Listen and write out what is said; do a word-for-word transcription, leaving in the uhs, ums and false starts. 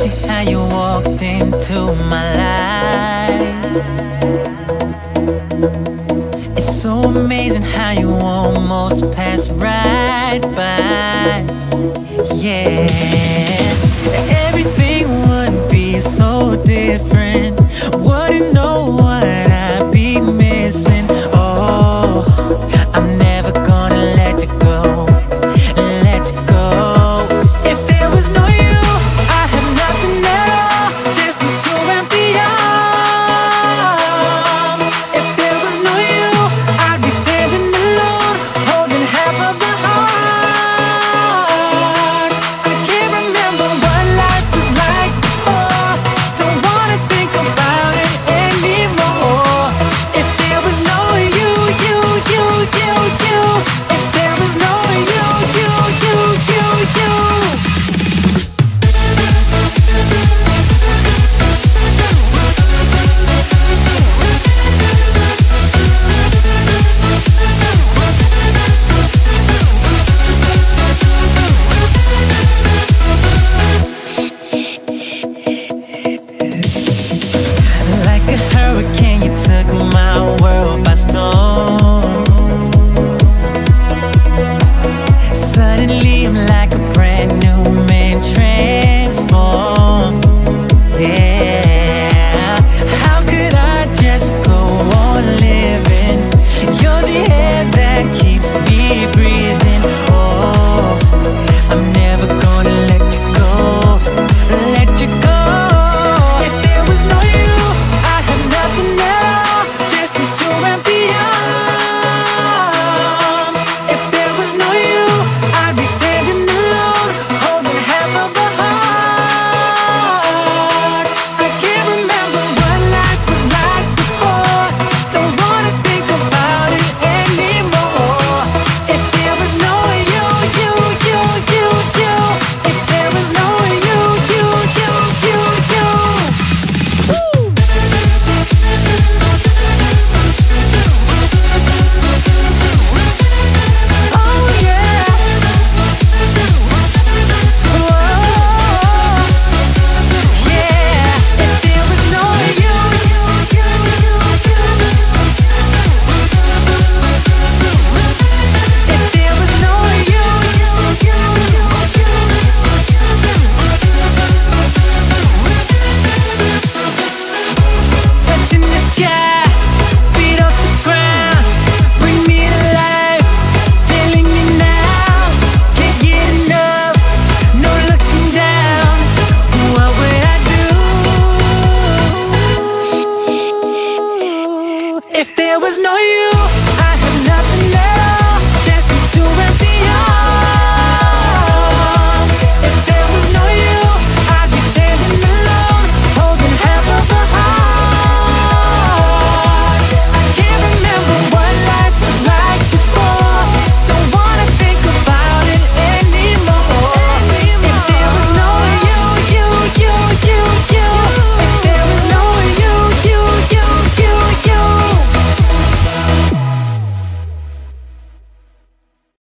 crazy how you walked into my life. It's so amazing how you almost passed right by. Yeah, everything would be so different. Wouldn't know what I'd be missing. Oh, I'm never gonna let you go, let you go. If there was no you, I have nothing at all, just these two empty arms. If there was no you, I'd be standing alone, holding half of the heart. I can't remember what life was like before, don't wanna think about it anymore. If there was no you, you, you, you, you. If there was no you, you, you, you, you. Like a hurricane, you took my world by storm. Suddenly I'm like a brand new man, transformed. Yeah, how could I just go on living? You're the air that keeps me breathing. Oh, I'm never gonna let you go, let you go. If there was no you, I have nothing at all, just these two empty arms. If there was no you, I'd be standing alone, holding half of the heart. I can't remember what life was like before, don't wanna think about it anymore. If there was no you, you, you, you, you. If there was no you, you, you, you, you. Woo! Oh yeah. Whoa. Yeah. If there was no you, you, you, you, you. If there was no you, you, you, you, you. Touching the sky, feet off the ground, bring me to life, feeling you now, can't get enough, no looking down, what would I do if there was no